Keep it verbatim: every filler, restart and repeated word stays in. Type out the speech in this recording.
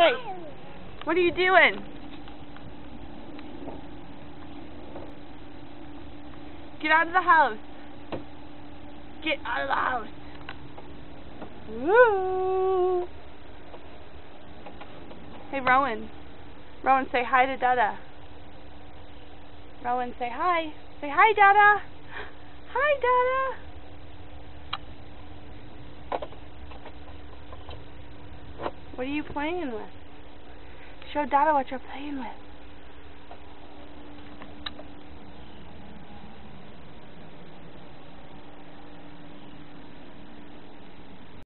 Hey, what are you doing? Get out of the house. Get out of the house. Woo! Hey, Rohan. Rohan, say hi to Dada. Rohan, say hi. Say hi, Dada. Hi, Dada. What are you playing with? Show Dada what you're playing with.